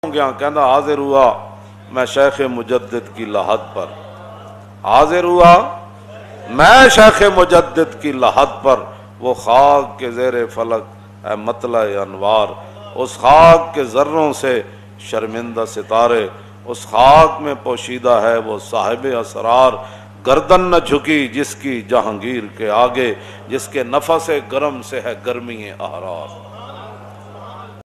گیا کہندا حاضر ہوا میں شیخ مجدد کی لحد پر، حاضر ہوا میں شیخ مجدد کی لحد پر، وہ خاک کے زیر فلک اے مطلع انوار، اس خاک کے ذروں سے شرمندہ ستارے، اس خاک میں پوشیدہ ہے وہ صاحب اسرار، گردن نہ جھکی جس کی جہانگیر کے آگے، جس کے نفس گرم سے ہے گرمی احرار۔